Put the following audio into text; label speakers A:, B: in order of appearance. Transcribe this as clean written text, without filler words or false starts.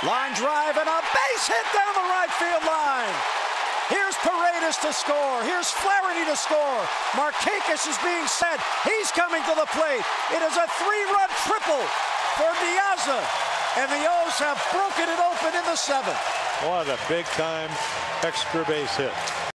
A: Line drive and a base hit down the right field line. Here's Paredes to score. Here's Flaherty to score. Markakis is being set. He's coming to the plate. It is a 3-run triple for De Aza. And the O's have broken it open in the 7th.
B: What a big-time extra base hit.